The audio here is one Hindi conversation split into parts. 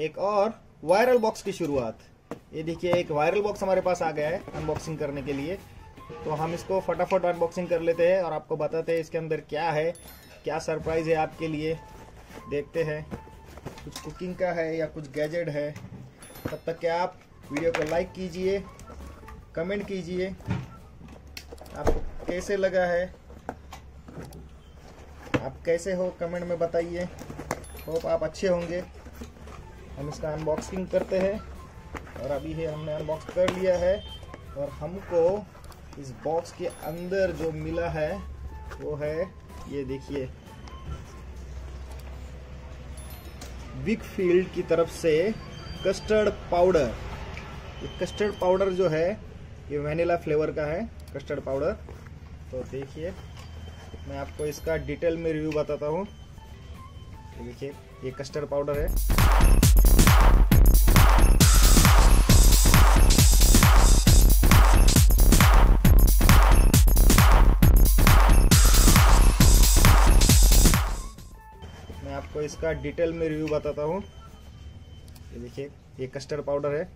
एक और वायरल बॉक्स की शुरुआत। ये देखिए एक वायरल बॉक्स हमारे पास आ गया है अनबॉक्सिंग करने के लिए। तो हम इसको फटाफट अनबॉक्सिंग कर लेते हैं और आपको बताते हैं इसके अंदर क्या है, क्या सरप्राइज है आपके लिए। देखते हैं कुछ कुकिंग का है या कुछ गैजेट है। तब तक क्या आप वीडियो को लाइक कीजिए, कमेंट कीजिए आपको कैसे लगा है, आप कैसे हो कमेंट में बताइए। होप आप अच्छे होंगे। हम इसका अनबॉक्सिंग करते हैं और अभी है हमने अनबॉक्स कर लिया है। और हमको इस बॉक्स के अंदर जो मिला है वो है ये देखिए, वीकफील्ड की तरफ से कस्टर्ड पाउडर। ये कस्टर्ड पाउडर जो है ये वैनिला फ्लेवर का है कस्टर्ड पाउडर। तो देखिए मैं आपको इसका डिटेल में रिव्यू बताता हूँ। देखिए ये कस्टर्ड पाउडर है। मैं आपको इसका डिटेल में रिव्यू बताता हूँ। ये देखिए ये कस्टर्ड पाउडर है,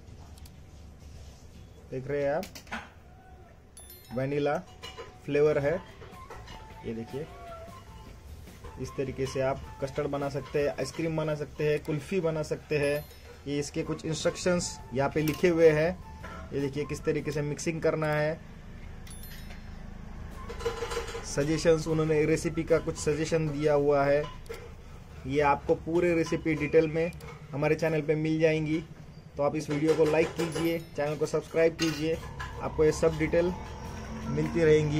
देख रहे हैं आप, वैनिला फ्लेवर है। ये देखिए इस तरीके से आप कस्टर्ड बना सकते हैं, आइसक्रीम बना सकते हैं, कुल्फी बना सकते हैं। ये इसके कुछ इंस्ट्रक्शंस यहाँ पे लिखे हुए हैं। ये देखिए किस तरीके से मिक्सिंग करना है। सजेशंस, उन्होंने रेसिपी का कुछ सजेशन दिया हुआ है। ये आपको पूरे रेसिपी डिटेल में हमारे चैनल पे मिल जाएंगी। तो आप इस वीडियो को लाइक कीजिए, चैनल को सब्सक्राइब कीजिए, आपको ये सब डिटेल मिलती रहेंगी।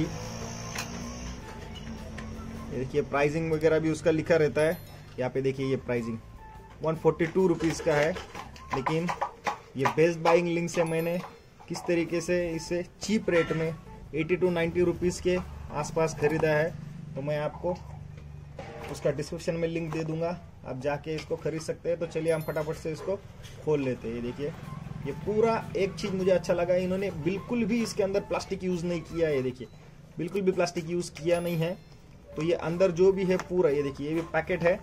ये देखिए प्राइसिंग वगैरह भी उसका लिखा रहता है। यहाँ पे देखिए ये प्राइसिंग 142 रुपीज़ का है। लेकिन ये बेस्ट बाइंग लिंक से मैंने किस तरीके से इसे चीप रेट में 80 to 90 रुपीज़ के आसपास खरीदा है। तो मैं आपको उसका डिस्क्रिप्शन में लिंक दे दूंगा, आप जाके इसको खरीद सकते हैं। तो चलिए हम फटाफट से इसको खोल लेते हैं। ये देखिए ये पूरा एक चीज़ मुझे अच्छा लगा, इन्होंने बिल्कुल भी इसके अंदर प्लास्टिक यूज़ नहीं किया है। ये देखिए बिल्कुल भी प्लास्टिक यूज़ किया नहीं है। तो ये अंदर जो भी है पूरा, ये देखिए ये भी पैकेट है।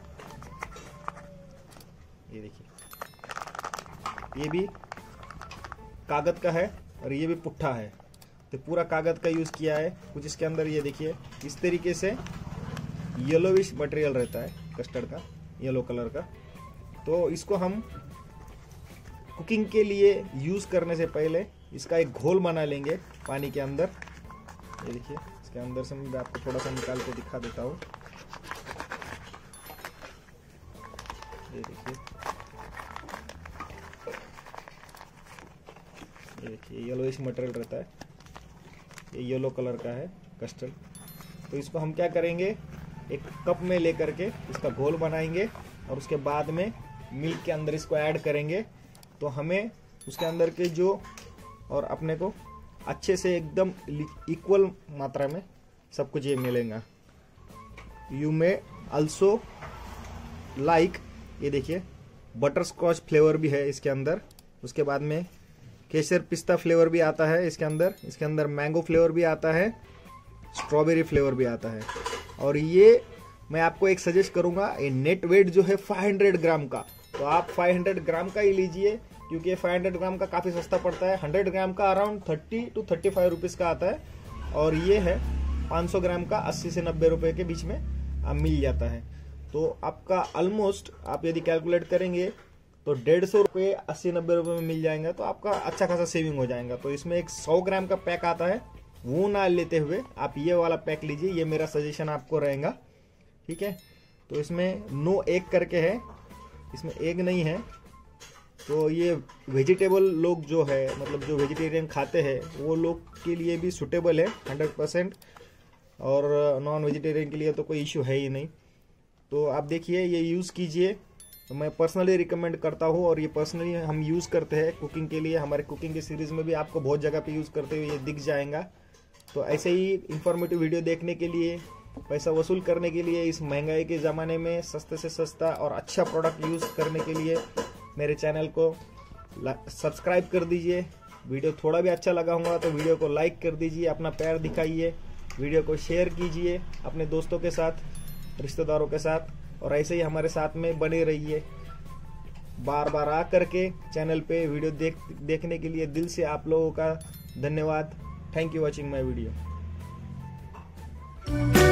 ये देखिए ये भी कागज का है और ये भी पुट्ठा है। तो पूरा कागज का यूज़ किया है कुछ इसके अंदर। ये देखिए इस तरीके से येलोविश मटेरियल रहता है कस्टर्ड का, येलो कलर का। तो इसको हम कुकिंग के लिए यूज़ करने से पहले इसका एक घोल बना लेंगे पानी के अंदर। ये देखिए इसके अंदर से मैं आपको थोड़ा सा निकाल के दिखा देता हूँ। ये देखिए येलोइश मटेरियल रहता है, ये येलो कलर का है कस्टर्ड। तो इसको हम क्या करेंगे, एक कप में लेकर के इसका घोल बनाएंगे और उसके बाद में मिल्क के अंदर इसको ऐड करेंगे। तो हमें उसके अंदर के जो और अपने को अच्छे से एकदम इक्वल मात्रा में सब कुछ ये मिलेगा। यू मे आल्सो लाइक, ये देखिए बटर स्कॉच फ्लेवर भी है इसके अंदर। उसके बाद में केसर पिस्ता फ्लेवर भी आता है इसके अंदर। इसके अंदर मैंगो फ्लेवर भी आता है, स्ट्रॉबेरी फ्लेवर भी आता है। और ये मैं आपको एक सजेस्ट करूंगा, ये नेट वेट जो है 500 ग्राम का, तो आप 500 ग्राम का ही लीजिए, क्योंकि 500 ग्राम का काफ़ी सस्ता पड़ता है। 100 ग्राम का अराउंड 30 to 35 रुपीज़ का आता है। और ये है 500 ग्राम का 80 से 90 रुपए के बीच में मिल जाता है। तो आपका ऑलमोस्ट आप यदि कैलकुलेट करेंगे तो 150 रुपये 80-90 रुपये में मिल जाएगा। तो आपका अच्छा खासा सेविंग हो जाएगा। तो इसमें एक 100 ग्राम का पैक आता है, वो ना लेते हुए आप ये वाला पैक लीजिए। ये मेरा सजेशन आपको रहेगा, ठीक है। तो इसमें नो एग करके है, इसमें एग नहीं है। तो ये वेजिटेबल लोग जो है, मतलब जो वेजिटेरियन खाते हैं वो लोग के लिए भी सूटेबल है 100%। और नॉन वेजिटेरियन के लिए तो कोई इश्यू है ही नहीं। तो आप देखिए ये यूज़ कीजिए। तो मैं पर्सनली रिकमेंड करता हूँ और ये पर्सनली हम यूज़ करते हैं कुकिंग के लिए। हमारे कुकिंग की सीरीज़ में भी आपको बहुत जगह पे यूज़ करते हुए ये दिख जाएगा। तो ऐसे ही इंफॉर्मेटिव वीडियो देखने के लिए, पैसा वसूल करने के लिए, इस महंगाई के ज़माने में सस्ते से सस्ता और अच्छा प्रोडक्ट यूज़ करने के लिए मेरे चैनल को सब्सक्राइब कर दीजिए। वीडियो थोड़ा भी अच्छा लगा होगा तो वीडियो को लाइक कर दीजिए, अपना प्यार दिखाइए, वीडियो को शेयर कीजिए अपने दोस्तों के साथ, रिश्तेदारों के साथ। और ऐसे ही हमारे साथ में बने रहिए। बार बार आ करके चैनल पे वीडियो देखने के लिए दिल से आप लोगों का धन्यवाद। Thank you watching my video.